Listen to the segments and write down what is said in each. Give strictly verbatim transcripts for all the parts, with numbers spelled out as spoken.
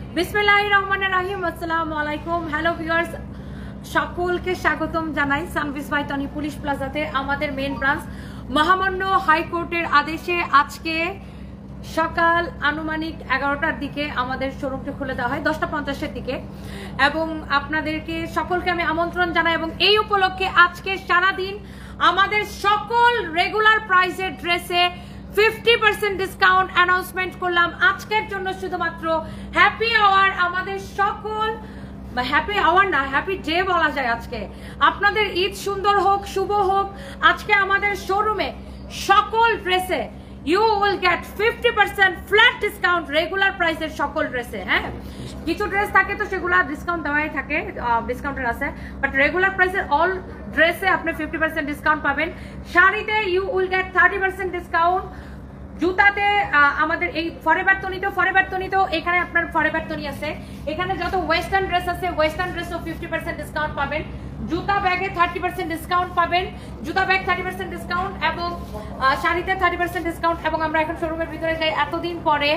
বিসমিল্লাহির রহমানির রহিম। আসসালামু আলাইকুম। হ্যালো ভিউয়ার্স, সকলকে স্বাগতম জানাই সানভিস বাই তনি পুলিশ প্লাজাতে। আমাদের মেন ব্রাঞ্চ মহামান্য হাইকোর্টের আদেশে আজকে সকাল আনুমানিক এগারোটার দিকে আমাদের শোরুমটি খুলে দেওয়া হয়, দশটা পঞ্চাশের দিকে, এবং আপনাদেরকে সকলকে আমি আমন্ত্রণ জানাই। এবং এই উপলক্ষে আজকে সারাদিন আমাদের সকল রেগুলার প্রাইসের ড্রেসে ফিফটি পার্সেন্ট ডিসকাউন্ট অ্যানাউন্সমেন্ট করলাম আজকের জন্য। শুধুমাত্র হ্যাপি আওয়ার, আমাদের সকল হ্যাপি আওয়ার না, হ্যাপি ডে বলা যায় আজকে। আপনাদের ঈদ সুন্দর হোক, শুভ হোক। আজকে আমাদের শোরুমে সকল ড্রেসে you will get fifty percent flat discount regular প্রাইসের সকল ড্রেসে। হ্যাঁ, কিছু ড্রেস থাকে তো সেগুলো ডিসকাউন্ট দেওয়াই থাকে, ডিসকাউন্টের আছে, বাট রেগুলার প্রাইসের অল ড্রেসে আপনি ফিফটি পার্সেন্ট ডিসকাউন্ট পাবেন। শাড়িতে you will get thirty percent discount. জুতাতে আমাদের এই ফরেভার তনিতেও ফরেভার তনিতেও এখানে আপনার ফরেভার তনি আছে। এখানে যত ওয়েস্টার্ন ড্রেস আছে ওয়েস্টার্ন ড্রেসও ফিফটি পার্সেন্ট ডিসকাউন্ট পাবেন। জুতা ব্যাগে থার্টি পার্সেন্ট ডিসকাউন্ট পাবেন, জুতা ব্যাগ থার্টি পার্সেন্ট ডিসকাউন্ট, এবং শাড়িতে থার্টি পার্সেন্ট ডিসকাউন্ট। এবং আমরা এখন শোরুমের ভিতরে যাই। এতদিন পরে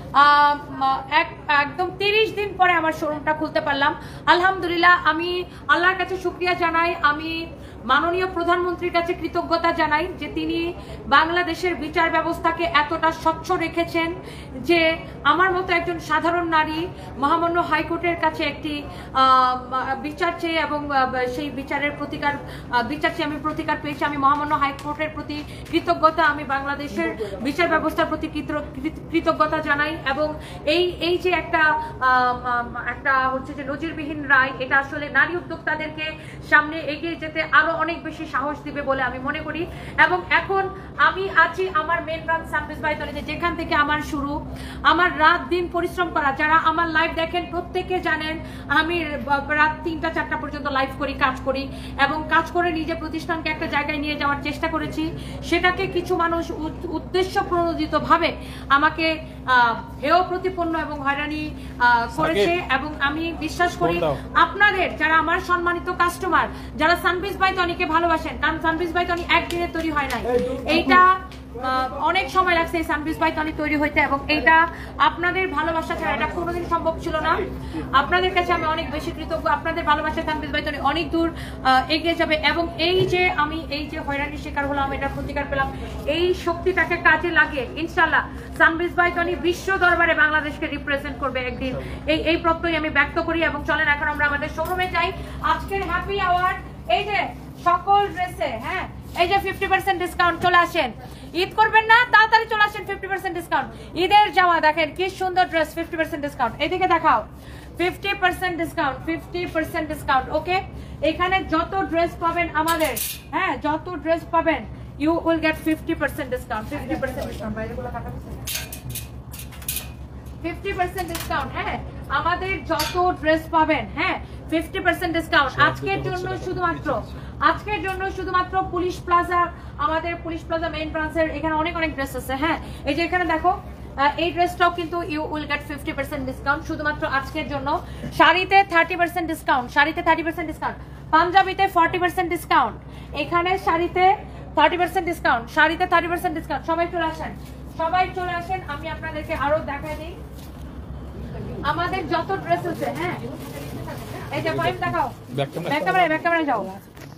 একদম তিরিশ দিন পরে আমার শোরুমটা খুলতে পারলাম, আলহামদুলিল্লাহ। আমি আল্লাহর কাছে শুকরিয়া জানাই, আমি মাননীয় প্রধানমন্ত্রীর কাছে কৃতজ্ঞতা জানাই যে তিনি বাংলাদেশের বিচার ব্যবস্থাকে এতটা স্বচ্ছ রেখেছেন যে আমার মতো একজন সাধারণ নারী মহামান্য হাইকোর্টের কাছে একটি বিচার চেয়ে এবং সেই বিচারের প্রতিকার বিচার চেয়ে আমি প্রতিকার পেয়েছি। আমি মহামান্য হাইকোর্টের প্রতি কৃতজ্ঞতা, আমি বাংলাদেশের বিচার ব্যবস্থার প্রতি কৃতজ্ঞতা জানাই। এবং এই এই যে একটা একটা হচ্ছে যে নজিরবিহীন রায়, এটা আসলে নারী উদ্যোক্তাদেরকে সামনে এগিয়ে যেতে আরো অনেক বেশি সাহস দিবে বলে আমি মনে করি। এবং এখন আমি আছি আমার মেন ব্রাঞ্চ সানভিস বাই তনিতে, যেখান থেকে আমার শুরু। আমার রাত দিন পরিশ্রম করা, যারা আমার লাইভ দেখেন প্রত্যেকে জানেন আমি রাত তিনটা চারটা পর্যন্ত লাইভ করি, কাজ করি, এবং কাজ করে নিজে প্রতিষ্ঠানকে একটা জায়গায় নিয়ে যাওয়ার চেষ্টা করেছি। সেটাকে কিছু মানুষ উদ্দেশ্য প্রণোদিত ভাবে আমাকে হেয় প্রতিপন্ন এবং হয়রানি করেছে। এবং আমি বিশ্বাস করি আপনাদের যারা আমার সম্মানিত কাস্টমার, যারা সানভিস বাই তনিকে ভালোবাসেন, কারণ সানভিস বাই তনি একদিনে তৈরি হয় নাই, এইটা অনেক সময় লাগছে এই সানভিস বাই তনি তৈরি হইতে। এবং এইটা আপনাদের ভালোবাসা ছাড়া এটা কোনোদিন সম্ভব ছিল না। আপনাদের কাছে আমি অনেক বেশি কৃতজ্ঞ। আপনাদের ভালোবাসা সানভিস বাই তনি অনেক দূর এগিয়ে যাবে। এবং এই যে আমি এই যে হয়রানির শিকার হলাম, এটা প্রতিকার পেলাম, এই শক্তিটাকে কাজে লাগে ইনশাল্লাহ সানভিস বাই তনি বিশ্ব দরবারে বাংলাদেশকে রিপ্রেজেন্ট করবে একদিন, এই এই প্রত্যয় আমি ব্যক্ত করি। এবং চলেন এখন আমরা আমাদের শোরুমে যাই। আজকের হ্যাপি আওয়ার, এই যে সকল ড্রেসে, হ্যাঁ, এই যে ফিফটি পার্সেন্ট ডিসকাউন্ট। চলে আসেন, ঈদ করবেন না, তাড়াতাড়ি চলে আসেন। ফিফটি পার্সেন্ট ডিসকাউন্ট, ঈদের জামা দেখেন কি সুন্দর ড্রেস, ফিফটি পার্সেন্ট ডিসকাউন্ট। এইদিকে দেখাও, fifty percent discount, fifty percent discount. Okay, এখানে যত ড্রেস পাবেন আমাদের, হ্যাঁ, যত ড্রেস পাবেন you will get fifty percent discount, fifty percent discount. বাইরেগুলো টাকা ফিফটি পার্সেন্ট ডিসকাউন্ট, হ্যাঁ, আমাদের যত ড্রেস পাবেন, হ্যাঁ, ফিফটি পার্সেন্ট ডিসকাউন্ট আজকের জন্য, শুধুমাত্র আজকের জন্য শুধুমাত্র পুলিশ প্লাজা, আমাদের পুলিশ প্লাজা মেইন ব্রাঞ্চের এখানে অনেক অনেক ড্রেস আছে। হ্যাঁ, এই যে এখানে দেখো, এই ড্রেসটাও কিন্তু you will get fifty percent discount শুধুমাত্র আজকের জন্য। শাড়িতে থার্টি পার্সেন্ট ডিসকাউন্ট, শাড়িতে থার্টি পার্সেন্ট ডিসকাউন্ট, পাঞ্জাবিতে ফর্টি পার্সেন্ট ডিসকাউন্ট, এখানে শাড়িতে থার্টি পার্সেন্ট ডিসকাউন্ট, শাড়িতে থার্টি পার্সেন্ট ডিসকাউন্ট। সবাই চলে আসেন, সবাই চলে আসেন। আমি আপনাদেরকে আরো দেখাই দিই আমাদের যত ড্রেস আছে। হ্যাঁ, এই যে ফাইভ দেখাও, ব্যাক ক্যামেরায়, ব্যাক ক্যামেরায় যাও।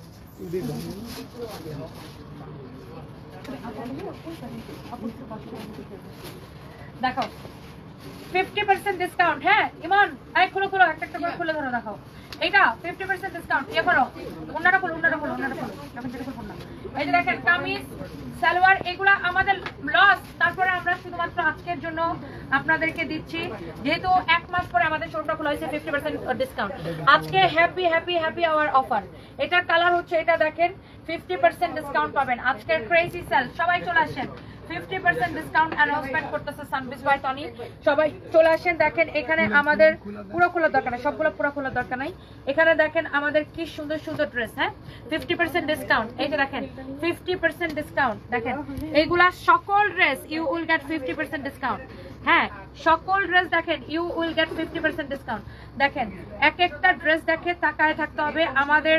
দেখো ফিফটি পার্সেন্ট ডিসকাউন্ট। হ্যাঁ ইমান, এই খুলো খুলো, একটা একটা করে খুলে ধরো, দেখাও এইটা ফিফটি পার্সেন্ট ডিসকাউন্ট। ইয়ে করো, উন্নাটা খুলো, উন্নাটা খুলো, উন্নাটা খুলো, এখন যেটা খুলবো না। এই যে দেখেন কামিজ, সালোয়ার, এগুলা আমাদের লস, তারপরে আমরা শুধুমাত্র আজকের জন্য আপনাদেরকে দিচ্ছি, যেহেতু এক মাস পরে আমাদের শোরুমটা খোলা হয়েছে। ফিফটি পার্সেন্ট ডিসকাউন্ট আজকে, happy happy happy hour offer. এটার কালার হচ্ছে এটা, দেখেন ফিফটি পার্সেন্ট ডিসকাউন্ট পাবেন আজকের ক্রেজি সেল। সবাই চলে আসেন, ফিফটি পার্সেন্ট ডিসকাউন্ট অ্যানাউন্সমেন্ট করতেছে সানভিস বাই তনি। সবাই চলে আসেন। দেখেন এখানে আমাদের পুরো খোলার দরকার নাই, সবগুলো পুরো খোলার দরকার নাই। এখানে দেখেন আমাদের কি সুন্দর সুন্দর ড্রেস, হ্যাঁ, ফিফটি পার্সেন্ট ডিসকাউন্ট। এই যে দেখেন ফিফটি পার্সেন্ট ডিসকাউন্ট, দেখেন এইগুলা সকল dress you will get fifty percent discount. হ্যাঁ, সকল ড্রেস দেখেন you will get fifty percent discount. দেখেন এক একটা ড্রেস দেখে তাকায় থাকতে হবে। আমাদের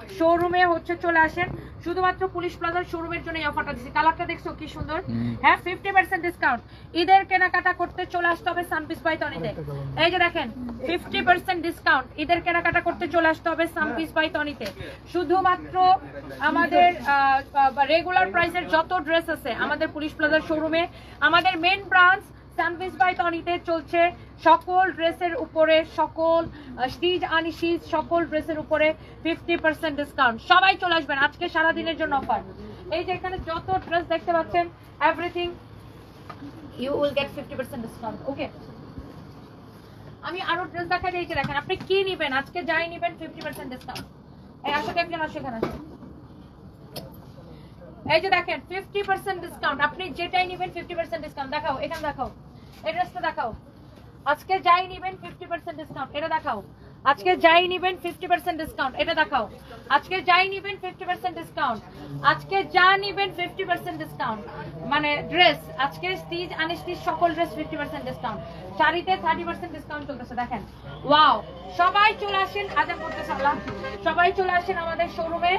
শোরুমে হচ্ছে চলে আসেন, শুধুমাত্র পুলিশ প্লাজার শোরুমের জন্য এই অফারটা দিচ্ছি। কালারটা দেখছো কি সুন্দর, হ্যাঁ ফিফটি পার্সেন্ট ডিসকাউন্ট। ঈদের কেনাকাটা করতে চলে আসতে হবে সানপিস বাই তনিতে। এই যে দেখেন ফিফটি পার্সেন্ট ডিসকাউন্ট, ঈদের কেনাকাটা করতে চলে আসতে হবে সানপিস বাই তনিতে। শুধুমাত্র আমাদের রেগুলার প্রাইসের যত ড্রেস আছে আমাদের পুলিশ প্লাজার শোরুমে, আমাদের মেন ব্রাঞ্চ সানপিস বাই তনিতে চলছে সকল ড্রেসের উপরে, সকল স্টিচ আনস্টিচ সকল ড্রেসের উপরে ফিফটি পার্সেন্ট ডিসকাউন্ট। সবাই চলে আসবেন, আজকে সারাদিনের জন্য অফার। এই যে এখানে যত ড্রেস দেখতে পাচ্ছেন everything you will get fifty percent discount. Okay, আমি আরো ড্রেস দেখাই দিই। দেখেন আপনি কি নিবেন, আজকে যাই নিবেন ফিফটি পার্সেন্ট ডিসকাউন্ট। এই আসো একজন আসো এখানে আসো। এই যে দেখেন ফিফটি পার্সেন্ট ডিসকাউন্ট, আপনি যেটাই নিবেন ফিফটি পার্সেন্ট ডিসকাউন্ট। দেখাও এখানে দেখাও, এই ড্রেসটা দেখাও। আজকে যাই নিবেন ফিফটি পার্সেন্ট ডিসকাউন্ট, এটা দেখাও। আজকে যাই নিবেন ফিফটি পার্সেন্ট ডিসকাউন্ট, এটা দেখাও। আজকে যাই নিবেন ফিফটি পার্সেন্ট ডিসকাউন্ট, আজকে যা নিবেন ফিফটি পার্সেন্ট ডিসকাউন্ট। মানে ড্রেস আজকে স্টিচ আনস্টিচ সকল ড্রেস ফিফটি পার্সেন্ট ডিসকাউন্ট। শাড়িতে থার্টি পার্সেন্ট ডিসকাউন্ট চলতেছে। দেখেন ওয়াও, সবাই চলে আসেন, আজান করতেছে আল্লাহ, সবাই চলে আসেন আমাদের শোরুমে।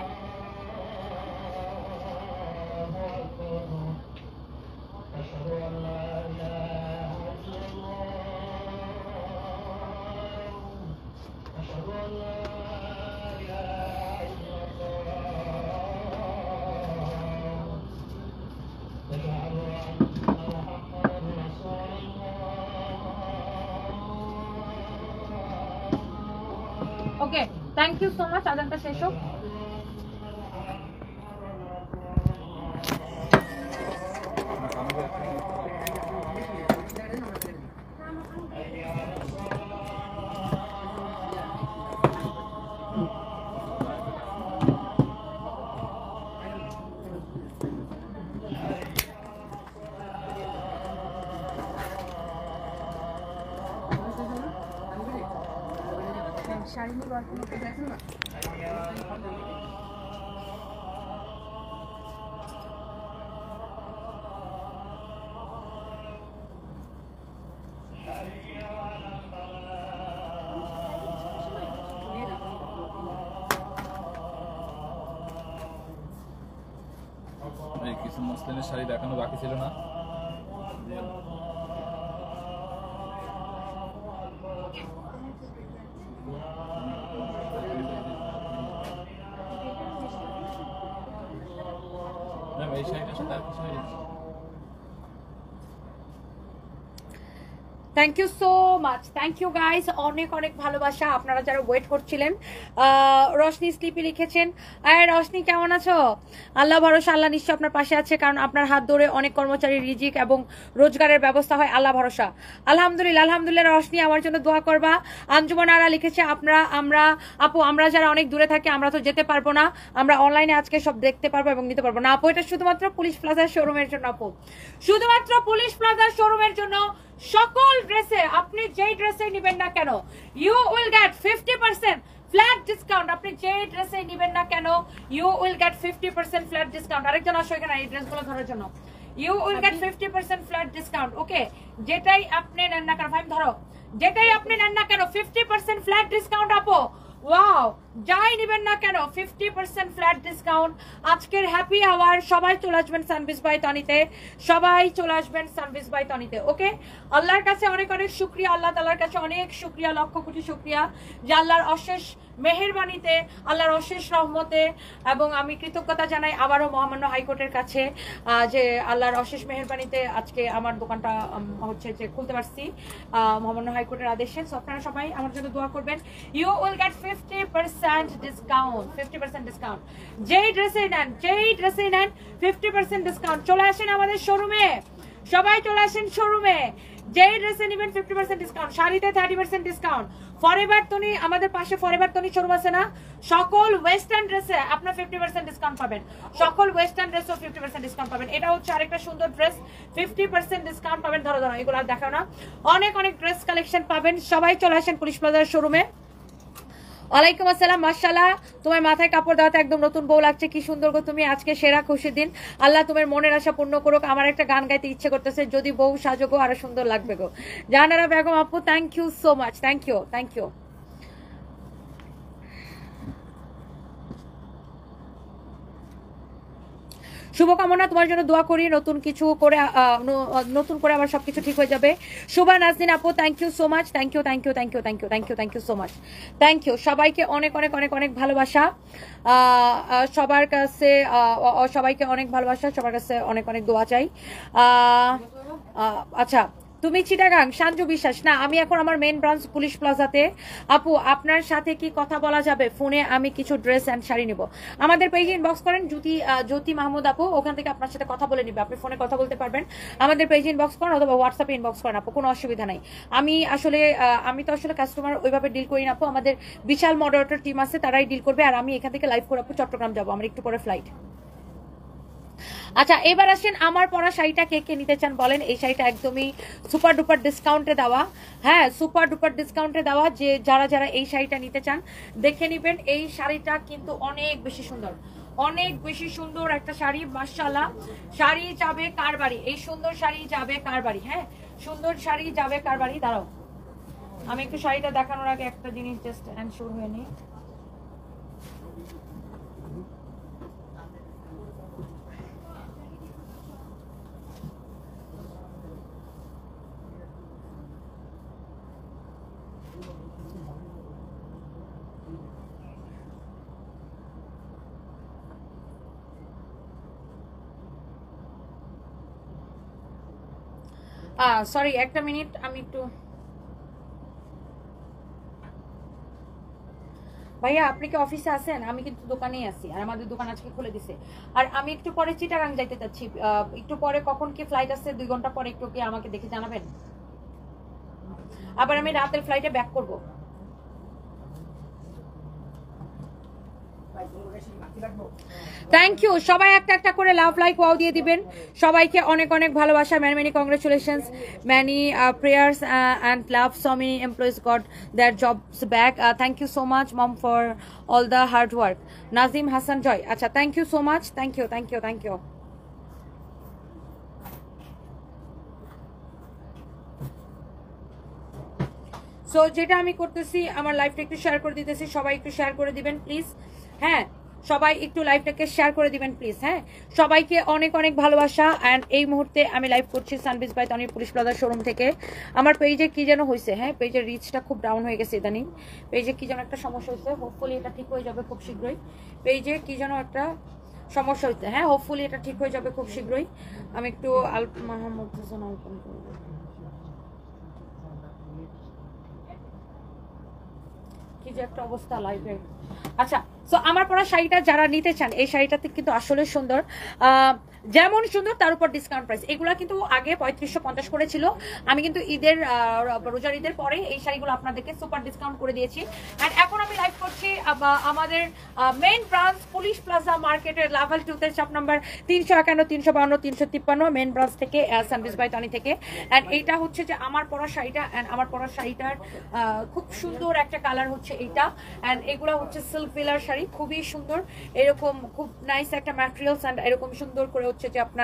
Okay, thank you so much. আজানটা শেষ হোক। শাড়ি নিয়ে গল্প করতে দেখো না। কিছু মসলিনের শাড়ি দেখানো বাকি ছিল না। এই শাড়িটার সাথে আর কিছু নেই। Thank you so much, thank you guys, অনেক অনেক ভালোবাসা। আপনারা যারা ওয়েট করছিলেন, রশনি স্লিপি লিখেছেন, আরে রশনি কেমন আছো? আল্লাহ ভরসা, আল্লাহ নিশ্চয় আপনার পাশে আছে, কারণ আপনার হাত ধরে অনেক কর্মচারীর রিজিক এবং রোজগারের ব্যবস্থা হয়। আল্লাহ ভরসা, আলহামদুলিল্লাহ আলহামদুলিল্লাহ। রশনি আমার জন্য দোয়া করবা। আঞ্জুমান আরা লিখেছে, আপনারা আমরা আপু আমরা যারা অনেক দূরে থাকি আমরা তো যেতে পারবো না, আমরা অনলাইনে আজকে সব দেখতে পারবো এবং নিতে পারবো না। আপু এটা শুধুমাত্র পুলিশ প্লাজার শোরুমের জন্য, আপু শুধুমাত্র পুলিশ প্লাজার শোরুমের জন্য। সকল ড্রেসে আপনি যেই ড্রেসে নেবেন না কেন you will get fifty percent flat discount. আপনি যেই ড্রেসে নেবেন না কেন you will get fifty percent flat discount. আরেকজন আসো এখানে এই ড্রেসগুলো ধরার জন্য। You will get fifty percent flat discount. Okay, যেটাই আপনি নেন না কেন, ভাই ধরো, যেটাই আপনি নেন না কেন ফিফটি পার্সেন্ট ফ্ল্যাট ডিসকাউন্ট। আপো ওয়াও, যাই নেবেন না কেন ফিফটি পার্সেন্ট ফ্ল্যাট ডিসকাউন্ট। আজকের হ্যাপি আওয়ার, সবাই চলে আসবেন সানপিস বাই তনিতে, সবাই চলে আসবেন সানপিস বাই তনিতে। ওকে, আল্লাহর কাছে অনেক অনেক শুক্রিয়া, আল্লাহ তাআলার কাছে অনেক শুক্রিয়া, লক্ষ কোটি শুক্রিয়া যে আল্লাহর অশেষ মেহেরবানিতে, আল্লাহর অশেষ রহমতে, এবং আমি কৃতজ্ঞতা জানাই আবারও মহামান্য হাইকোর্টের কাছে যে আল্লাহর অশেষ মেহেরবানিতে আজকে আমার দোকানটা হচ্ছে যে খুলতে পারছি মহামান্য হাইকোর্টের আদেশে। সো আপনারা সবাই আমার জন্য দোয়া করবেন। You will get fifty percent discount, fifty percent discount. যেই ড্রেসে নেন যেই ড্রেসে নেন ফিফটি পার্সেন্ট ডিসকাউন্ট। চলে আসেন আমাদের শোরুমে, সবাই চলে আসেন শোরুমে। যেই ড্রেসে নেবেন ফিফটি পার্সেন্ট ডিসকাউন্ট, শাড়িতে thirty percent discount. Forever Tony, আমাদের পাশে ফরএভার তনি শোরুম আছে না, সকল ওয়েস্টার্ন ড্রেসে আপনার ফিফটি পার্সেন্ট ডিসকাউন্ট পাবেন, সকল ওয়েস্টার্ন ড্রেসও ফিফটি পার্সেন্ট ডিসকাউন্ট পাবেন। এটা হচ্ছে আরেকটা সুন্দর ড্রেস, ফিফটি পার্সেন্ট ডিসকাউন্ট পাবেন। ধরো ধরো এগুলো আর দেখাও না, অনেক অনেক ড্রেস কালেকশন পাবেন। সবাই চলে আসেন পুলিশ প্লাজার শোরুমে। ওয়ালাইকুম আসসালাম, মাশাআল্লাহ তোমার মাথায় কাপড় দেওয়াতে একদম নতুন বউ লাগছে, কি সুন্দর গো তুমি, আজকে সেরা খুশির দিন, আল্লাহ তোমার মনের আশা পূর্ণ করুক। আমার একটা গান গাইতে ইচ্ছে করতেছে, যদি বউ সাজো গো আরো সুন্দর লাগবে গো। জাহানারা বেগম আপু, thank you so much, thank you thank you. শুভকামনা, তোমার জন্য দোয়া করি, নতুন কিছু করে আহ, ন- নতুন করে আবার সবকিছু ঠিক হয়ে যাবে। শুভা নাজনীন আপু, thank you so much, thank you thank you thank you thank you thank you thank you so much, thank you সবাইকে অনেক অনেক অনেক অনেক ভালোবাসা। আহ, আহ, সবার কাছে আহ, আহ, সবাইকে অনেক ভালোবাসা, সবার কাছে অনেক অনেক দোয়া চাই। আহ, আহ, আচ্ছা, তুমি চিটাগাং, সাঞ্জু বিশ্বাস, না আমি এখন আমার মেইন ব্রাঞ্চ পুলিশ প্লাজাতে। আপু আপনার সাথে কি কথা বলা যাবে ফোনে? আমি কিছু ড্রেস অ্যান্ড শাড়ি নিব। আমাদের পেজে ইনবক্স করেন, জ্যোতি আহ, জ্যোতি মাহমুদ আপু, ওখান থেকে আপনার সাথে কথা বলে নিবে। আপনি ফোনে কথা বলতে পারবেন, আমাদের পেজে ইনবক্স করেন অথবা হোয়াটসঅ্যাপে ইনবক্স করেন আপু, কোনো অসুবিধা নাই। আমি আসলে আহ, আমি তো আসলে কাস্টমার ওইভাবে ডিল করি না আপু, আমাদের বিশাল মডারেটর টিম আছে, তারাই ডিল করবে। আর আমি এখান থেকে লাইভ করে আপু চট্টগ্রাম যাবো, আমার একটু পরে ফ্লাইট। আচ্ছা, এবার আসেন আমার পরা শাড়িটা কে কে নিতে চান বলেন। এই শাড়িটা একদমই সুপার ডুপার ডিসকাউন্টে দেওয়া, হ্যাঁ সুপার ডুপার ডিসকাউন্টে দেওয়া। যে যারা যারা এই শাড়িটা নিতে চান দেখে নিবেন। এই শাড়িটা কিন্তু অনেক বেশি সুন্দর, অনেক বেশি সুন্দর একটা শাড়ি, মাশাআল্লাহ। শাড়ি যাবে কার বাড়ি, এই সুন্দর শাড়ি যাবে কার বাড়ি, হ্যাঁ সুন্দর শাড়ি যাবে কার বাড়ি। দাঁড়াও, আমি একটু শাড়িটা দেখানোর আগে একটা জিনিস জাস্ট এনশিওর হয়ে নিই। সরি একটা মিনিট, আমি একটু, ভাইয়া আপনি কি অফিসে আছেন? আমি কিন্তু দোকানেই আছি, আর আমাদের দোকান আজকে খুলে দিছে। আর আমি একটু পরে চিটাগাং যাইতে চাচ্ছি, আহ, একটু পরে কখন কি ফ্লাইট আছে, দুই ঘন্টা পরে একটু কি আমাকে দেখে জানাবেন? আবার আমি রাতের ফ্লাইটে ব্যাক করবো। থ্যাংক ইউ, সবাই একটা একটা করে লাভ লাইক ওয়াও দিয়ে দিবেন। সবাইকে অনেক অনেক ভালোবাসা, many many congratulations, many prayers and love, so many employees got their jobs back. Thank you so much mom for all the hard work. Nazim Hasan Joy, আচ্ছা thank you so much, thank you thank you thank you. So যেটা আমি করতেছি, আমার লাইভটা একটু share করে দিতেছি, সবাই একটু শেয়ার করে দিবেন প্লিজ। হ্যাঁ সবাই একটু লাইভটাকে শেয়ার করে দিবেন প্লিজ। হ্যাঁ সবাইকে অনেক অনেক ভালোবাসা। অ্যান্ড এই মুহূর্তে আমি লাইভ করছি সানবিজ বাই তনি পুলিশ প্লাজার শোরুম থেকে। আমার পেজে কি যেন হয়েছে, হ্যাঁ পেজের রিচটা খুব ডাউন হয়ে গেছে ইদানিং, পেজে কি যেন একটা সমস্যা হয়েছে, হোপফুলি এটা ঠিক হয়ে যাবে খুব শীঘ্রই। পেজে কি যেন একটা সমস্যা হয়েছে, হ্যাঁ হোপফুলি এটা ঠিক হয়ে যাবে খুব শীঘ্রই। আমি একটু আল মাহমুদ হোসেন ওপেন করবো, কি যে একটা অবস্থা লাইভে। আচ্ছা, সো আমার পরা শাড়িটা যারা নিতে চান, এই শাড়িটাতে কিন্তু আসলে সুন্দর, আহ যেমন সুন্দর তার উপর ডিসকাউন্ট প্রাইস। এগুলা কিন্তু আগে পঁয়ত্রিশশো পঞ্চাশ করে ছিল, আমি কিন্তু ঈদের রোজার ঈদের পরে এই শাড়িগুলো আপনাদেরকে সুপার ডিসকাউন্ট করে দিয়েছি। অ্যান্ড এখন আমি লাইভ করছি আমাদের মেইন ব্রাঞ্চ পুলিশ প্লাজা মার্কেটের লেভেল টুতে, শপ নাম্বার তিনশো একান্ন তিনশো বাউন্ন তিনশো তিপ্পান্ন, মেইন ব্রাঞ্চ থেকে সানবিজ বাই তনি থেকে। অ্যান্ড এইটা হচ্ছে যে আমার পরা শাড়িটা, অ্যান্ড আমার পরা শাড়িটার খুব সুন্দর একটা কালার হচ্ছে এইটা। অ্যান্ড এগুলো হচ্ছে সিল্ক ফিলার শাড়ি, খুবই সুন্দর, এরকম খুব নাইস একটা ম্যাটেরিয়ালস। অ্যান্ড এরকম সুন্দর করে হচ্ছে যে আপনার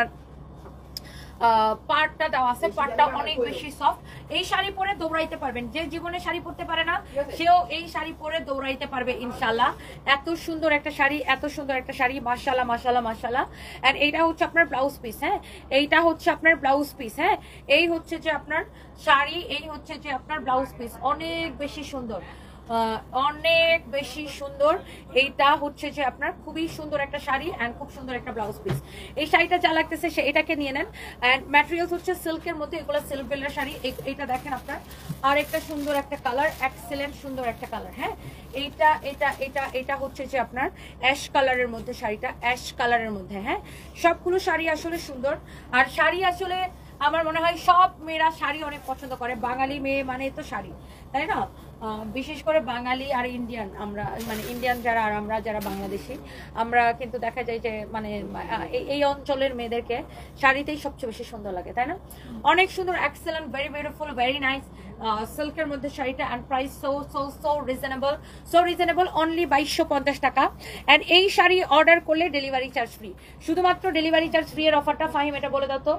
পার্টটা দেওয়া আছে, পার্টটা অনেক বেশি সফট। এই শাড়ি পরে দৌড়াইতে পারবেন, যে জীবনে শাড়ি পরতে পারে না সেও এই শাড়ি পরে দৌড়াইতে পারবে ইনশাল্লাহ। এত সুন্দর একটা শাড়ি, এত সুন্দর একটা শাড়ি, মাশাআল্লাহ মাশাআল্লাহ মাশাআল্লাহ। এন্ড এইটা হচ্ছে আপনার ব্লাউজ পিস, হ্যাঁ এইটা হচ্ছে আপনার ব্লাউজ পিস, হ্যাঁ এই হচ্ছে যে আপনার শাড়ি, এই হচ্ছে যে আপনার ব্লাউজ পিস, অনেক বেশি সুন্দর, অনেক বেশি সুন্দর। এইটা হচ্ছে যে আপনার খুবই সুন্দর একটা শাড়ি অ্যান্ড খুব সুন্দর একটা ব্লাউজ পিস। এই শাড়িটা যা লাগতেছে সে এটাকে নিয়ে নেন। অ্যান্ড ম্যাটেরিয়ালস হচ্ছে সিল্কের মধ্যে, এগুলো সিল্ক বেলের শাড়ি। এইটা দেখেন আপনার, আর একটা সুন্দর একটা কালার, এক্সেলেন্ট সুন্দর একটা কালার। হ্যাঁ এইটা এটা এটা এটা হচ্ছে যে আপনার অ্যাশ কালারের মধ্যে শাড়িটা, অ্যাশ কালারের মধ্যে। হ্যাঁ সবগুলো শাড়ি আসলে সুন্দর। আর শাড়ি আসলে আমার মনে হয় সব মেয়েরা শাড়ি অনেক পছন্দ করে, বাঙালি মেয়ে মানে তো শাড়ি, তাই না? বিশেষ করে বাঙালি আর ইন্ডিয়ান, আমরা মানে ইন্ডিয়ান যারা আর আমরা যারা বাংলাদেশি, আমরা কিন্তু দেখা যায় যে মানে এই অঞ্চলের মেয়েদেরকে শাড়িতেই সবচেয়ে বেশি সুন্দর লাগে, তাই না? অনেক সুন্দর, excellent, very beautiful, very nice সিল্কের মধ্যে শাড়িটা। And price so so so reasonable, so reasonable, only বাইশশো পঞ্চাশ টাকা। অ্যান্ড এই শাড়ি অর্ডার করলে ডেলিভারি চার্জ ফ্রি, শুধুমাত্র ডেলিভারি চার্জ ফ্রি এর অফারটা। ফাহিম এটা বলে দাও তো,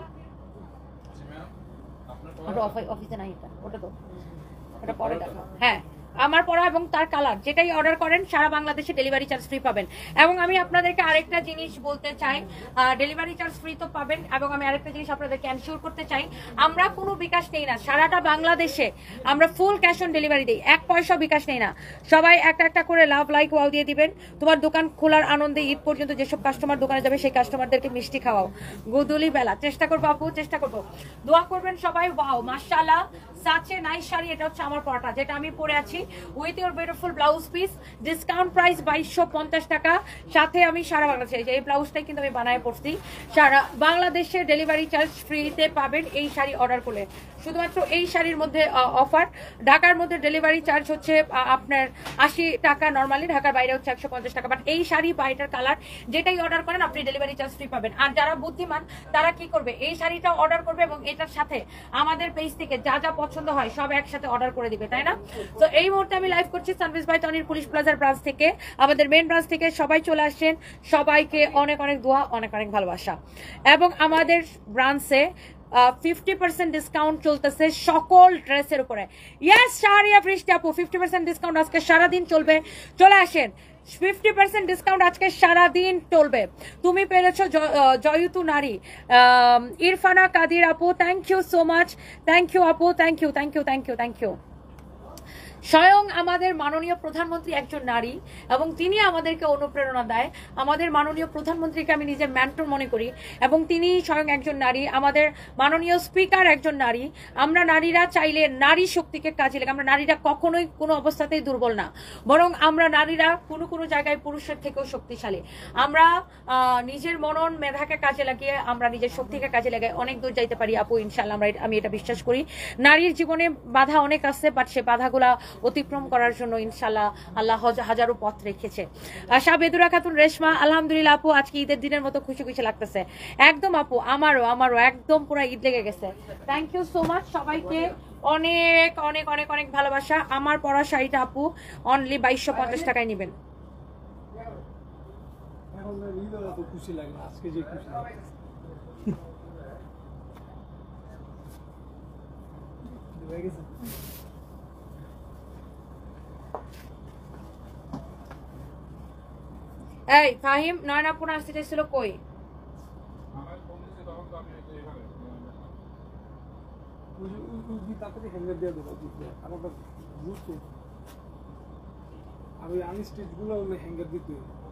অফিসে নাই এটা, ওটা তো ওটা পরে দেখো। হ্যাঁ আমার পরা এবং তার কালার যেটাই অর্ডার করেন সারা বাংলাদেশে ডেলিভারি চার্জ ফ্রি পাবেন। এবং আমি আপনাদেরকে আরেকটা জিনিস বলতে চাই, ডেলিভারি চার্জ ফ্রি তো পাবেন, এবং আমি আরেকটা জিনিস আপনাদেরকে এনশিওর করতে চাই, আমরা কোনো বিকাশ নেই না, সারাটা বাংলাদেশে আমরা ফুল ক্যাশ অন ডেলিভারি দিই, এক পয়সা বিকাশ নেই না। সবাই একটা একটা করে লাভ লাইক ওয়াও দিয়ে দিবেন। তোমার দোকান খোলার আনন্দে ঈদ পর্যন্ত যেসব কাস্টমার দোকানে যাবে সেই কাস্টমারদেরকে মিষ্টি খাওয়াও গোধূলি বেলা। চেষ্টা করবো আপু, চেষ্টা করবো, দোয়া করবেন সবাই। ওয়াও মাশাআল্লাহ, সাচে নাইস শাড়ি। এটা হচ্ছে আমার পরাটা যেটা আমি পরে আছি, with your beautiful blouse piece, discount price বাইশশো পঞ্চাশ টাকা। সাথে আমি সারা বাংলাদেশে এই ব্লাউজটাই কিন্তু আমি বানায় পড়ছি, সারা বাংলাদেশে ডেলিভারি চার্জ ফ্রিতে পাবেন এই শাড়ি অর্ডার করলে। শুধুমাত্র এই শাড়ির মধ্যে অফার, ঢাকার মধ্যে ডেলিভারি চার্জ হচ্ছে আপনার আশি টাকা নর্মালি, ঢাকার বাইরে হচ্ছে একশো পঞ্চাশ টাকা। বাট এই শাড়ি বা এটার কালার যেটাই অর্ডার করেন আপনি ডেলিভারি চার্জ ফ্রি পাবেন। আর যারা বুদ্ধিমান তারা কি করবে, এই শাড়িটা অর্ডার করবে এবং এটার সাথে আমাদের পেজ থেকে যা যা পছন্দ হয় সব একসাথে অর্ডার করে দিবে, তাই না? তো এই মুহূর্তে আমি লাইভ করছি সানভিস বাই তনির পুলিশ প্লাজার ব্রাঞ্চ থেকে, আমাদের মেন ব্রাঞ্চ থেকে। সবাই চলে আসেন, সবাইকে অনেক অনেক দোয়া, অনেক অনেক ভালোবাসা। এবং আমাদের ব্রাঞ্চে ফিফটি পার্সেন্ট ডিসকাউন্ট চলতেছে সকল ড্রেসের উপরে। ইয়েস শাহরিয়া বৃষ্টি আপু, ফিফটি পার্সেন্ট ডিসকাউন্ট আজকে সারাদিন চলবে, চলে আসেন। ফিফটি পার্সেন্ট ডিসকাউন্ট আজকে সারাদিন চলবে। তুমি পেরেছো জয়তু নারী, ইরফানা কাদির আপু, thank you so much, thank you আপু, thank you thank you thank you thank you. স্বয়ং আমাদের মাননীয় প্রধানমন্ত্রী একজন নারী এবং তিনি আমাদেরকে অনুপ্রেরণা দেয়। আমাদের মাননীয় প্রধানমন্ত্রীকে আমি নিজের মেন্টর মনে করি এবং তিনি স্বয়ং একজন নারী। আমাদের মাননীয় স্পিকার একজন নারী। আমরা নারীরা চাইলে নারী শক্তিকে কাজে লাগে, আমরা নারীরা কখনোই কোনো অবস্থাতেই দুর্বল না, বরং আমরা নারীরা কোনো কোনো জায়গায় পুরুষের থেকেও শক্তিশালী। আমরা নিজের মনন মেধাকে কাজে লাগিয়ে, আমরা নিজের শক্তিকে কাজে লাগিয়ে অনেক দূর যাইতে পারি আপু, ইনশাল্লাহ। আমরা আমি এটা বিশ্বাস করি। নারীর জীবনে বাধা অনেক আছে, বাট সে বাধাগুলা অতিক্রম করার জন্য ইনশাল্লাহ আল্লাহ হাজারো পথ রেখেছে। আশা বেদুরা খাতুন রেশমা, আলহামদুলিল্লাহ আপু, আজকে ঈদের দিনের মতো খুশি খুশি লাগতেছে। একদম আপু, আমারও আমারও একদম পুরো ঈদ লেগে গেছে। থ্যাংক ইউ সো মাচ সবাইকে, অনেক অনেক অনেক অনেক ভালোবাসা। আমার পরা শাড়িটা আপু অনলি বাইশশো পঞ্চাশ টাকায় নেবেন। খুশি লাগে আজকে যে খুশি এই ফাহিম নয়নাপুর আসতে চাইছিল কই? আমি আমি স্টিচ গুলো হ্যাঙ্গার দিতে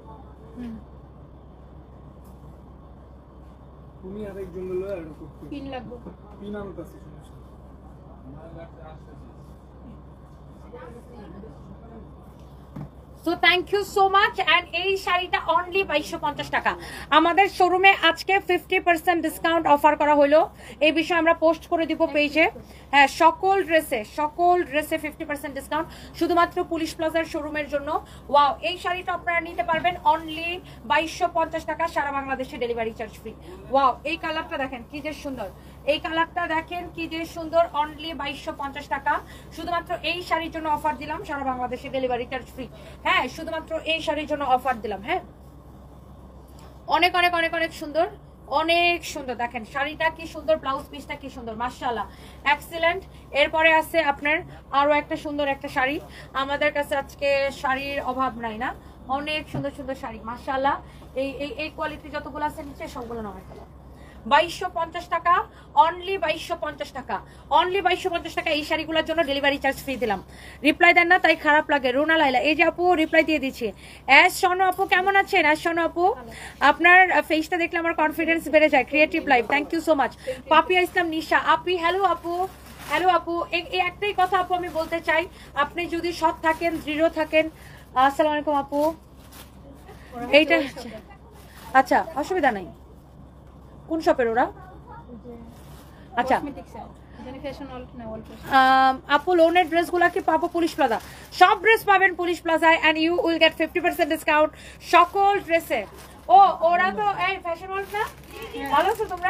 তুমি আরেকজন পিন লাগবে, পিন আনতে আছে সমস্যা। So thank you so much. And এই শাড়িটা অনলি বাইশশো পঞ্চাশ টাকা। আমাদের শোরুমে আজকে ফিফটি পার্সেন্ট ডিসকাউন্ট অফার করা হলো, এই বিষয়ে আমরা পোস্ট করে দিব পেজে। হ্যাঁ, সকল ড্রেসে সকল ড্রেসে ফিফটি পার্সেন্ট ডিসকাউন্ট শুধুমাত্র পুলিশ প্লাজার শোরুমের জন্য। ওয়াও, এই শাড়িটা আপনারা নিতে পারবেন অনলি বাইশশো পঞ্চাশ টাকা, সারা বাংলাদেশে ডেলিভারি চার্জ ফ্রি। ওয়াও, এই কালারটা দেখেন কি যে সুন্দর, এই কালারটা দেখেন কি যে সুন্দর, অনলি বাইশশো পঞ্চাশ টাকা। শুধুমাত্র এই শাড়ির জন্য অফার দিলাম, সারা বাংলাদেশে ডেলিভারি চার্জ ফ্রি। হ্যাঁ, শুধুমাত্র এই শাড়ির জন্য অফার দিলাম। হ্যাঁ, অনেক অনেক অনেক অনেক সুন্দর, অনেক সুন্দর। দেখেন শাড়িটা কি সুন্দর, ব্লাউজ পিসটা কি সুন্দর, মাশাআল্লাহ এক্সিলেন্ট। এরপরে আছে আপনার আরো একটা সুন্দর একটা শাড়ি। আমাদের কাছে আজকে শাড়ির অভাব নাই না, অনেক সুন্দর সুন্দর শাড়ি মাশাআল্লাহ। এই এই কোয়ালিটি যতগুলো আছে নিচে সবগুলো নয় কালার। বাইশশো পঞ্চাশ টাকা, অনলি বাইশশো পঞ্চাশ টাকা, অনলি বাইশশো পঞ্চাশ টাকা। এই শাড়িগুলোর জন্য ডেলিভারি চার্জ ফ্রি দিলাম। রিপ্লাই দেন না তাই খারাপ লাগে। রুনা লাইলা, এই যে আপু রিপ্লাই দিয়ে দিচ্ছি। অ্যাশ শোনো আপু, কেমন আছেন? অ্যাশ শোনো আপু, আপনার ফেসটা দেখলে আমার কনফিডেন্স বেড়ে যায়। Creative life, thank you so much. Papia Islam Nisha আপি, হ্যালো আপু, হ্যালো আপু। এই একটাই কথা আপু আমি বলতে চাই, আপনি যদি সৎ থাকেন, দৃঢ় থাকেন। আসসালামু আলাইকুম আপু, এইটা আচ্ছা অসুবিধা নাই। কোন শপের ওরা? আচ্ছা আপু, লোনের ড্রেসগুলা কি পাবো পুলিশ প্লাজা? সব ড্রেস পাবেন পুলিশ প্লাজায়, and you will get fifty percent discount সকল ড্রেসে। ও ওরা তো এই ফ্যাশন ওয়ার্ল্ড না? ভালো আছো তোমরা?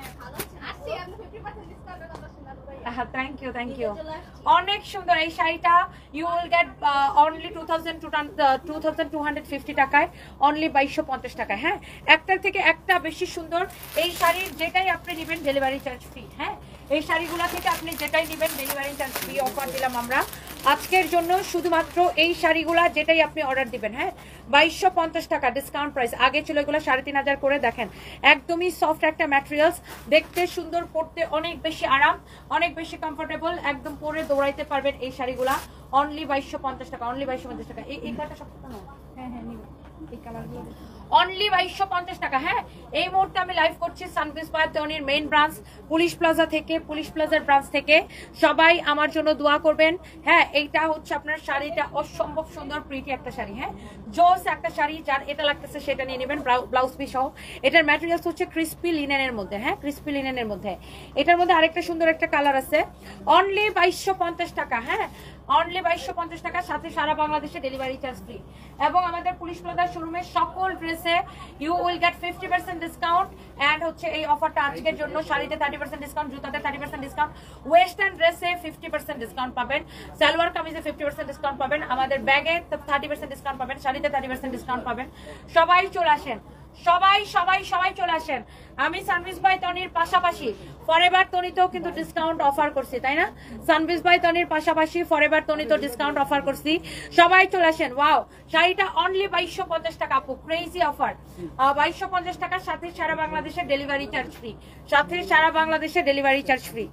থ্যাংক ইউ থ্যাংক ইউ, অনেক সুন্দর এই শাড়িটা। You will get only two thousand two thousand two hundred fifty টাকায়, অনলি বাইশশো পঞ্চাশ টাকায়। হ্যাঁ, একটার থেকে একটা বেশি সুন্দর। এই শাড়ির যেটাই আপনি নেবেন ডেলিভারি চার্জ ফ্রি। হ্যাঁ, এই শাড়িগুলো থেকে আপনি যেটাই নেবেন ডেলিভারি চার্জ ফ্রি অফার দিলাম আমরা। আজকের জন্য শুধুমাত্র এই শাড়িগুলা যেটাই আপনি অর্ডার দিবেন, হ্যাঁ, বাইশশো পঞ্চাশ টাকা ডিসকাউন্ট প্রাইস। আগে ছিল এগুলো সাড়ে তিন হাজার করে, দেখেন একদমই সফট একটা ম্যাটেরিয়ালস, দেখতে সুন্দর, পরতে অনেক বেশি আরাম, অনেক বেশি কমফোর্টেবল, একদম পরে দৌড়াইতে পারবেন এই শাড়িগুলা। অনলি বাইশশো পঞ্চাশ টাকা, অনলি বাইশশো পঞ্চাশ টাকা। এই এই কালারটা সব না, হ্যাঁ হ্যাঁ নিব এই কালারগুলো, অনলি বাইশশো পঞ্চাশ টাকা। হ্যাঁ, এই মুহূর্তে আমি লাইভ করছি সানভিস বাই তনির মেইন ব্রাঞ্চ পুলিশ প্লাজা থেকে, পুলিশ প্লাজার ব্রাঞ্চ থেকে। সবাই আমার জন্য দোয়া করবেন। হ্যাঁ, এইটা হচ্ছে আপনার শাড়িটা অসম্ভব সুন্দর প্রিটি একটা শাড়ি, হ্যাঁ জোস একটা শাড়ি, যার এটা লাগতেছে সেটা নিয়ে নেবেন ব্লাউজ পিস সহ। এটার ম্যাটেরিয়ালস হচ্ছে ক্রিস্পি লিনেনের মধ্যে, হ্যাঁ ক্রিস্পি লিনেনের মধ্যে। এটার মধ্যে আরেকটা সুন্দর একটা কালার আছে, অনলি বাইশশো পঞ্চাশ টাকা। হ্যাঁ, অনলি বাইশশো পঞ্চাশ টাকা, সাথে সারা বাংলাদেশে ডেলিভারি চার্জ ফ্রি। এবং আমাদের পুলিশ প্লাজা শোরুমে সকল ড্রেসে you will get fifty percent discount. And হচ্ছে এই অফারটা আজকের জন্য, শাড়িতে থার্টি পার্সেন্ট ডিসকাউন্ট, জুতাতে থার্টি পার্সেন্ট ডিসকাউন্ট, ওয়েস্টার্ন ড্রেসে ফিফটি পার্সেন্ট ডিসকাউন্ট পাবেন, সালোয়ার কামিজে ফিফটি পার্সেন্ট ডিসকাউন্ট পাবেন, আমাদের ব্যাগে থার্টি পার্সেন্ট ডিসকাউন্ট পাবেন, শাড়িতে থার্টি পার্সেন্ট ডিসকাউন্ট পাবেন। সবাই চলে আসেন, সবাই সবাই সবাই চলে আসেন। আমি সানভিস বাই তনির পাশাপাশি ফরএভার তনিতেও কিন্তু ডিসকাউন্ট অফার করছি, তাই না? সানভিস বাই তনির পাশাপাশি ফরএভার তনিতেও ডিসকাউন্ট অফার করছি, সবাই চলে আসেন। ওয়াও, শাড়িটা অনলি বাইশশো পঞ্চাশ টাকা আপু, ক্রেজি অফার। বাইশশো পঞ্চাশ টাকার সাথে সারা বাংলাদেশে ডেলিভারি চার্জ ফ্রি, সাথে সারা বাংলাদেশে ডেলিভারি চার্জ ফ্রি।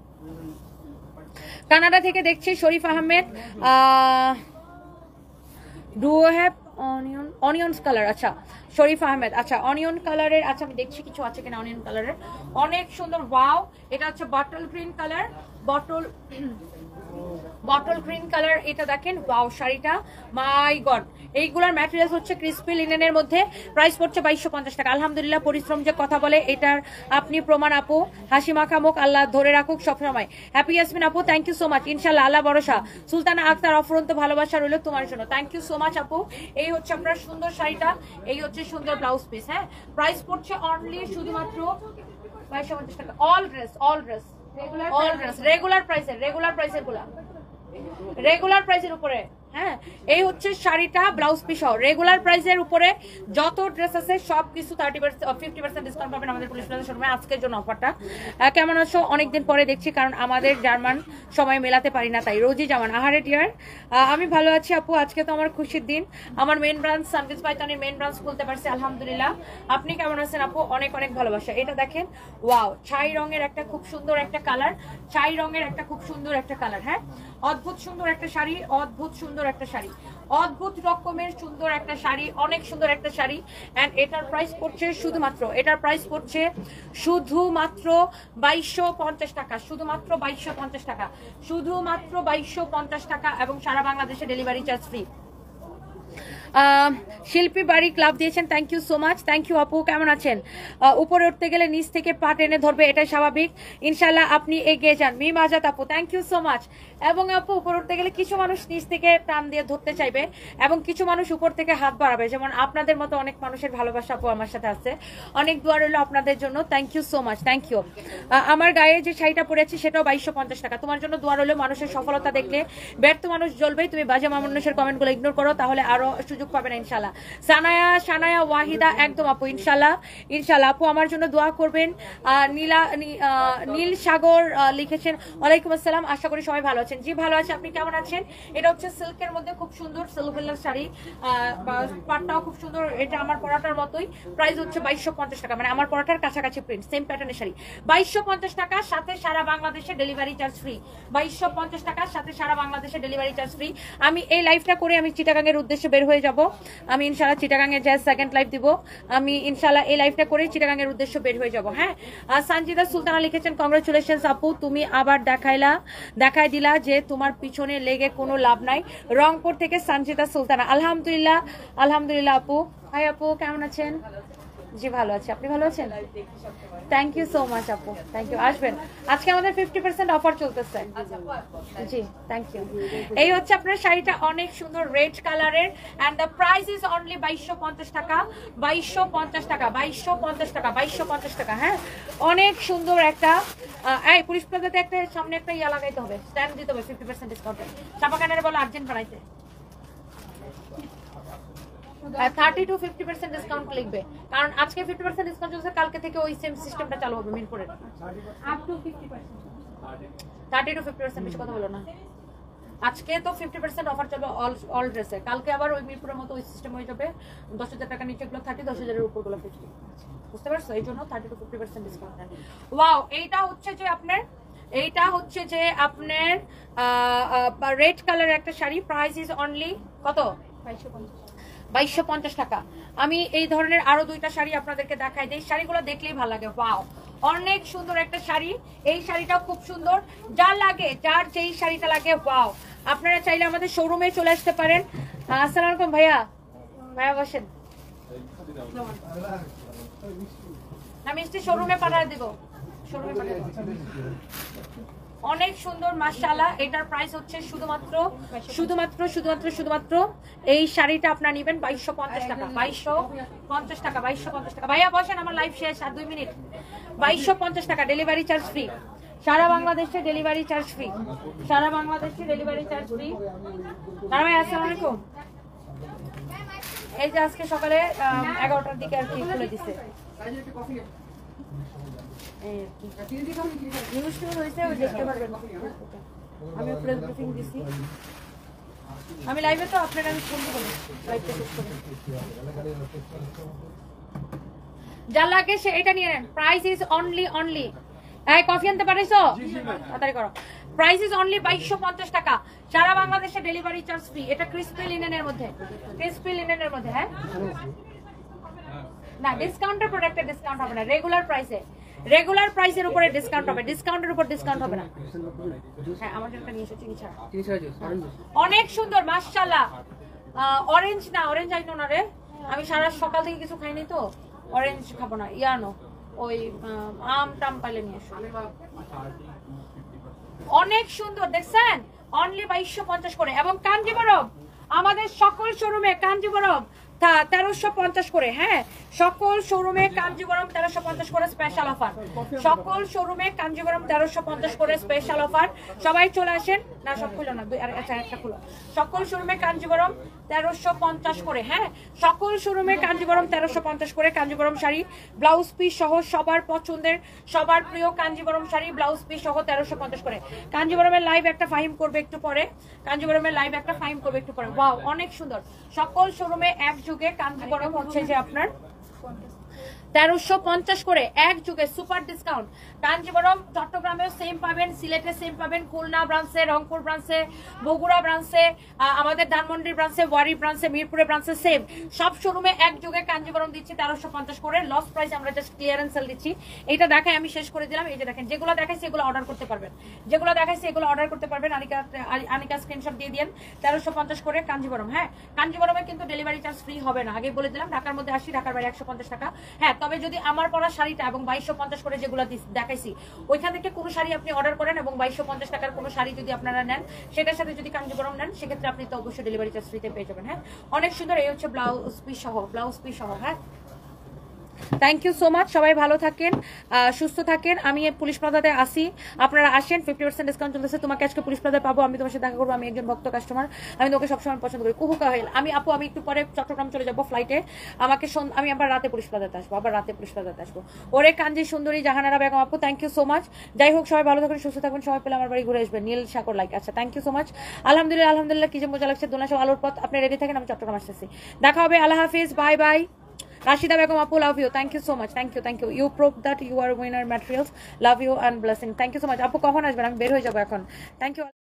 কানাডা থেকে দেখছি Sharif Ahmed, do have onion onions colour, আচ্ছা শরীফ আহমেদ, আচ্ছা অনিয়ন কালারের, আচ্ছা আমি দেখছি কিছু আছে কিনা অনিয়ন কালারের, অনেক সুন্দর। ওয়াও, এটা হচ্ছে bottle green colour, bottle bottle green colour, এটা দেখেন। ওয়াও, শাড়িটা মাই গড, এইগুলার ম্যাটেরিয়ালস হচ্ছে ক্রিস্পি লিনেনের মধ্যে, প্রাইস পড়ছে বাইশশো পঞ্চাশ টাকা। আলহামদুলিল্লাহ, পরিশ্রম যে কথা বলে এটার আপনি প্রমাণ আপু। হাসি মাখা মুখ আল্লাহ ধরে রাখুক সবসময়। হ্যাপি ইয়াসমিন আপু, থ্যাংক ইউ সো মাচ। ইনশাল্লাহ, আল্লাহ ভরসা। সুলতানা আক্তার, অফুরন্ত ভালোবাসা রইল তোমার জন্য, থ্যাংক ইউ সো মাচ আপু। এই হচ্ছে আপনার সুন্দর শাড়িটা, এই হচ্ছে সুন্দর ব্লাউজ পিস। হ্যাঁ, প্রাইস পড়ছে অনলি শুধুমাত্র বাইশশো পঞ্চাশ টাকা। All dress, all dress all dress regular প্রাইসের, রেগুলার প্রাইসের গুলা, রেগুলার প্রাইসের উপরে। হ্যাঁ, এই হচ্ছে শাড়িটা ব্লাউজ পিস সহ রেগুলার প্রাইসের উপরে যত ড্রেস আছে সবকিছু thirty percent fifty percent discount পাবেন আমাদের পুলিশ প্লাজা শোরুমে আজকের জন্য অফারটা। কেমন আছো? অনেকদিন পরে দেখছি, কারণ আমাদের জার্মান সময় মেলাতে পারি না, তাই রোজই জামান। আহারে ডিয়ার, আমি ভালো আছি আপু, আজকে তো আমার খুশির দিন, আমার মেন ব্রাঞ্চ সানভিস বাই তনির মেন ব্রাঞ্চ খুলতে পারছি আলহামদুলিল্লাহ। আপনি কেমন আছেন আপু? অনেক অনেক ভালোবাসা। এটা দেখেন, ওয়াও, ছাই রঙের একটা খুব সুন্দর একটা কালার, ছাই রঙের একটা খুব সুন্দর একটা কালার। হ্যাঁ, অদ্ভুত সুন্দর একটা শাড়ি, অদ্ভুত সুন্দর একটা শাড়ি, অদ্ভুত রকমের সুন্দর একটা শাড়ি, অনেক সুন্দর একটা শাড়ি। এন্ড এটার প্রাইস পড়ছে শুধুমাত্র, এটার প্রাইস পড়ছে শুধুমাত্র বাইশশো পঞ্চাশ টাকা, শুধুমাত্র বাইশশো পঞ্চাশ টাকা, শুধুমাত্র বাইশশো পঞ্চাশ টাকা, এবং সারা বাংলাদেশে ডেলিভারি চার্জ ফ্রি। শিল্পী বাড়ি ক্লাব দিয়েছেন, thank you so much, thank you আপু। কেমন আছেন? উপরে উঠতে গেলে নিচ থেকে পা টেনে ধরবে, এটাই স্বাভাবিক, ইনশাল্লাহ আপনি এগিয়ে যান। মিম আজাদ আপু, থ্যাংক ইউ সো মাচ। এবং আপু, উপরে উঠতে গেলে কিছু মানুষ নিচ থেকে টান দিয়ে ধরতে চাইবে এবং কিছু মানুষ উপর থেকে হাত বাড়াবে, যেমন আপনাদের মতো অনেক মানুষের ভালোবাসা আপু আমার সাথে আছে, অনেক দোয়া রইল আপনাদের জন্য, thank you so much, thank you. আমার গায়ে যে শাড়িটা পরেছি সেটাও বাইশশো পঞ্চাশ টাকা, তোমার জন্য দোয়া রইল। মানুষের সফলতা দেখলে ব্যর্থ মানুষ জ্বলবেই, তুমি বাজে মানুষের কমেন্টগুলো ইগনোর করো, তাহলে আরো সুযোগ পাবে না ইনশাল্লাহ। সানায়া সানায়া ওয়াহিদা, একদম আপু, ইনশাল্লাহ ইনশাল্লাহ আপু আমার জন্য দোয়া করবেন। নীলা নীল সাগর লিখেছেন, ওয়ালাইকুম আসসালাম, আশা করি সবাই ভালো আছেন। জি ভালো আছে, আপনি কেমন আছেন? এটা হচ্ছে সিল্কের মধ্যে খুব সুন্দর সিলভার শাড়ি, পাটটাও খুব সুন্দর, এটা আমার পরাটার মতোই, প্রাইস হচ্ছে বাইশশো পঞ্চাশ টাকা, মানে আমার পরাটার কাছাকাছি প্রিন্ট, সেম প্যাটার্নের শাড়ি, বাইশশো পঞ্চাশ টাকার সাথে সারা বাংলাদেশে ডেলিভারি চার্জ ফ্রি, বাইশশো পঞ্চাশ টাকার সাথে সারা বাংলাদেশে ডেলিভারি চার্জ ফ্রি। আমি এই লাইভটা করে আমি চিটাগাংয়ের উদ্দেশ্যে বের হয়ে যাব, আমি ইনশাল্লাহ চিটাগাংয়ে যাই, সেকেন্ড লাইভ দিব আমি ইনশাল্লাহ, এই লাইভটা করে চিটাগাংয়ের উদ্দেশ্যে বের হয়ে যাব। হ্যাঁ, সানজিদা সুলতানা লিখেছেন, কংগ্রেচুলেশনস আপু, তুমি আবার দেখাইলা দেখাই দিলা যে তোমার পিছনে লেগে কোনো লাভ নাই। রংপুর থেকে সানজিদা সুলতানা, আলহামদুলিল্লাহ আলহামদুলিল্লাহ আপু। হাই আপু, কেমন আছেন? জি ভালো আছে, আপনি ভালো আছেন? থ্যাংক ইউ সো মাচ আপু, থ্যাংক ইউ। আসবেন, আজকে আমাদের ফিফটি পার্সেন্ট অফার চলতেছে। জি থ্যাংক ইউ। এই হচ্ছে আপনার শাড়িটা, অনেক সুন্দর রেড কালারের, and the price is only বাইশশো পঞ্চাশ টাকা, বাইশশো পঞ্চাশ টাকা, বাইশশো পঞ্চাশ টাকা, বাইশশো পঞ্চাশ টাকা। হ্যাঁ, অনেক সুন্দর একটা, এই পুলিশ প্লাজাতে একটা সামনে একটা ইয়া লাগাইতে হবে, স্ট্যান্ড দিতে হবে ফিফটি পার্সেন্ট ডিসকাউন্টে। চাপাকানের বলো আর্জেন্ট বানাইতে, thirty to fifty percent discount লিখবে, কারণ আজকে ফিফটি পার্সেন্ট ডিসকাউন্ট চলছে, কালকে থেকে ওই সেম সিস্টেমটা চালু হবে মিরপুরের, up to fifty percent, thirty to fifty percent, বেশি কথা বলো না। আজকে তো ফিফটি পার্সেন্ট অফার চলবে অল অল ড্রেসে, কালকে আবার ওই মিরপুরের মতো ওই সিস্টেম হয়ে যাবে, দশ হাজার টাকা নিচেগুলো থার্টি, দশ হাজারের উপরগুলো ফিফটি। বুঝতে পারছো? এই জন্য thirty to fifty percent discount দেন। ওয়াও, এইটা হচ্ছে যে আপনার এইটা হচ্ছে যে আপনার রেড কালারের একটা শাড়ি, প্রাইস ইজ অনলি কত? বাইশশো পঞ্চাশ টাকা। আমি এই ধরনের আরো দুইটা শাড়ি আপনাদেরকে দেখাই দিই, শাড়িগুলো দেখলেই ভালো লাগে। ওয়াও, অনেক সুন্দর একটা শাড়ি, এই শাড়িটাও খুব সুন্দর। যার লাগে, যার যেই শাড়িটা লাগে, ওয়াও, আপনারা চাইলে আমাদের শোরুমে চলে আসতে পারেন। আসসালামু আলাইকুম ভাইয়া, ভাইয়া বসেন, আমি মিষ্টি শোরুমে পাঠিয়ে দিব, শোরুমে পাঠিয়ে দিব। অনেক সুন্দর মাশাআল্লাহ। এটার প্রাইস হচ্ছে শুধুমাত্র শুধুমাত্র শুধুমাত্র শুধুমাত্র এই শাড়িটা আপনারা নেবেন বাইশশো পঞ্চাশ টাকা, বাইশশো পঞ্চাশ টাকা, বাইশশো পঞ্চাশ টাকা। ভাইয়া বসেন, আমার লাইভ শেষ আর দুই মিনিট। বাইশশো পঞ্চাশ টাকা, ডেলিভারি চার্জ ফ্রি, সারা বাংলাদেশে ডেলিভারি চার্জ ফ্রি, সারা বাংলাদেশে ডেলিভারি চার্জ ফ্রি। ভাই আসসালামু আলাইকুম। এই যে আজকে সকালে এগারোটার দিকে আর কি খুলে দিচ্ছে, আমি প্রেস ব্রিফিং দিছি, আমি লাইভে তো আপনারা আমি ফোন করব, লাইভটা শেষ করব। যার লাগে সে এটা নিয়ে নেন, প্রাইস ইজ অনলি অনলি এই কফি আনতে পারিছো তাড়াতাড়ি করো, প্রাইস ইজ অনলি বাইশশো পঞ্চাশ টাকা, সারা বাংলাদেশে ডেলিভারি চার্জ ফ্রি। এটা ক্রিসপি লিনেনের মধ্যে, ক্রিসপি লিনেনের মধ্যে। হ্যাঁ না, ডিসকাউন্টের প্রোডাক্টে ডিসকাউন্ট হবে না, রেগুলার প্রাইসে, রেগুলার প্রাইসের উপরে ডিসকাউন্ট হবে, ডিসকাউন্টের উপর ডিসকাউন্ট হবে না। হ্যাঁ আমার জন্য নিয়ে এসো চিনি ছাড়া, অনেক সুন্দর মাশাআল্লাহ। অরেঞ্জ না, অরেঞ্জ আইনো না রে, আমি সারা সকাল থেকে কিছু খাইনি তো, অরেঞ্জ খাবো না, ইয়ানো ওই আম টাম পাইলে নিয়ে এসো। অনেক সুন্দর দেখছেন, অনলি বাইশশো পঞ্চাশ করে। এবং কাঞ্জিবরম আমাদের সকল শোরুমে কাঞ্জিবরম তেরোশো পঞ্চাশ করে। হ্যাঁ, সকল শোরুমে কাঞ্জিবরম তেরোশো পঞ্চাশ করে স্পেশাল অফার, সকল শোরুমে কাঞ্জিবরম তেরোশো পঞ্চাশ করে স্পেশাল অফার। সবাই চলে আসেন, না সব খুলো না, আচ্ছা একটা খুলো। সকল শোরুমে কাঞ্জিবরম তেরোশো পঞ্চাশ করে। হ্যাঁ, সকল শোরুমে কাঞ্জিবরম তেরোশো পঞ্চাশ করে। কাঞ্জিবরম শাড়ি ব্লাউজ পিস সহ সবার পছন্দের, সবার প্রিয় কাঞ্জিবরম শাড়ি ব্লাউজ পিস সহ তেরোশো পঞ্চাশ করে। কাঞ্জিবরমের লাইভ একটা ফাহিম করবে একটু পরে, কাঞ্জিবরমের লাইভ একটা ফাহিম করবে একটু পরে। ওয়াও, অনেক সুন্দর। সকল শোরুমে এক যুগে কাঞ্জিবরম হচ্ছে যে আপনার তেরোশো পঞ্চাশ করে, এক যুগে সুপার ডিসকাউন্ট। কাঞ্জিবরম চট্টগ্রামেও সেম পাবেন, সিলেটে সেম পাবেন, খুলনা ব্রাঞ্চে, রংপুর ব্রাঞ্চে, বগুড়া ব্রাঞ্চে, আমাদের ধানমন্ডি ব্রাঞ্চে, ওয়ারি ব্রাঞ্চে, মিরপুরে ব্রাঞ্চে সেম। সব শোরুমে এক যুগে কাঞ্জিবরম দিচ্ছি তেরোশো পঞ্চাশ করে, লস প্রাইস আমরা জাস্ট ক্লিয়ারেন্স সেল দিচ্ছি। এটা দেখাই আমি শেষ করে দিলাম। এই যে দেখেন, যেগুলো দেখাইছি এগুলো অর্ডার করতে পারবেন, যেগুলো দেখাইছি এগুলো অর্ডার করতে পারবেন। আনিকা আনিকা স্ক্রিনশট দিয়ে দিন, তেরোশো পঞ্চাশ করে কাঞ্জিবরম। হ্যাঁ, কাঞ্জিবরমে কিন্তু ডেলিভারি চার্জ ফ্রি হবে না, আগে বলে দিলাম। ঢাকার মধ্যে আসি, ঢাকার বাইরে একশো পঞ্চাশ টাকা। হ্যাঁ, তবে যদি আমার পরা শাড়িটা এবং বাইশশো পঞ্চাশ করে যেগুলো দেখাইছি ওইখান থেকে কোনো শাড়ি আপনি অর্ডার করেন এবং বাইশশো পঞ্চাশ টাকার কোনো শাড়ি যদি আপনারা নেন, সেটার সাথে যদি কাঞ্জিবরম নেন, সেক্ষেত্রে আপনি তো অবশ্যই ডেলিভারি চার্জ ফ্রিতে পেয়ে যাবেন। হ্যাঁ, অনেক সুন্দর। এই হচ্ছে ব্লাউজ পিস সহ, ব্লাউজ পিস সহ। হ্যাঁ, থ্যাংক ইউ সো মাচ, সবাই ভালো থাকেন, সুস্থ থাকেন। আমি পুলিশ প্লাজাতে আসি, আপনারা আসেন, ফিফটি পার্সেন্ট ডিসকাউন্ট চলতেছে। তোমাকে আজকে পুলিশ প্লাজায় পাবো, আমি তোমার সাথে দেখা করবো। আমি একজন ভক্ত কাস্টমার, আমি তোকে সবসময় পছন্দ করি। কুহু কাহিল, আমি আপু আমি একটু পরে চট্টগ্রাম চলে যাবো ফ্লাইটে, আমাকে আমি আবার রাতে পুলিশ প্লাজাতে আসবো, আবার রাতে পুলিশ প্লাজাতে আসবো। ওরে কাঞ্জি সুন্দরী জাহানারা বেগম আপু, থ্যাংক ইউ সো মাচ। যাই হোক, সবাই ভালো থাকবেন, সুস্থ থাকবেন, সবাই পেলে আমার বাড়ি ঘুরে আসবেন। নীল সাগর লাইক, আচ্ছা থ্যাংক ইউ সো মাচ। আলহামদুলিল্লাহ আলহামদুলিল্লাহ, কি যে মজা লাগছে। দোনা সব আলোর পথ, আপনি রেডি থাকেন, আমি চট্টগ্রাম আসতেছি। দেখা হবে, আল্লাহ হাফিজ, bye bye. Rashida Begum Apu, love you. Thank you so much. Thank you, thank you. You proved that you are winner materials. Love you and blessing. Thank you so much. Apu, কখন আসবেন? আমি বের হয়ে যাব এখন। Thank you.